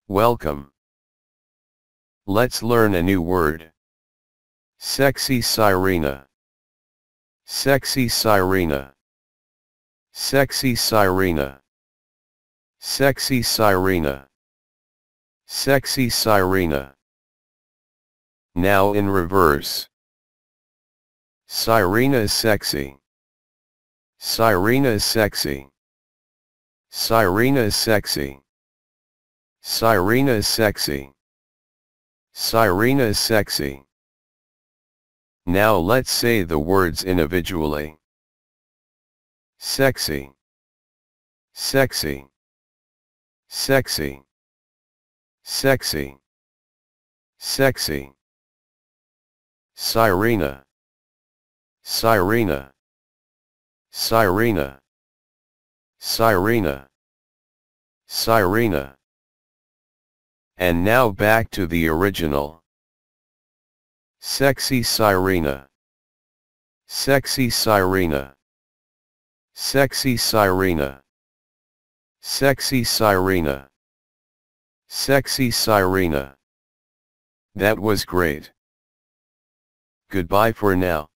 Welcome. Let's learn a new word. Sexy Sirena. Sexy Sirena. Sexy Sirena. Sexy Sirena. Sexy Sirena. Now in reverse. Sirena is sexy. Sirena is sexy. Sirena is sexy. Sirena is sexy. Sirena is sexy. Now let's say the words individually. Sexy. Sexy. Sexy. Sexy. Sexy. Sirena. Sirena. Sirena. Sirena. Sirena. And now back to the original. Sexy Sirena. Sexy Sirena. Sexy Sirena. Sexy Sirena. Sexy Sirena. That was great. Goodbye for now.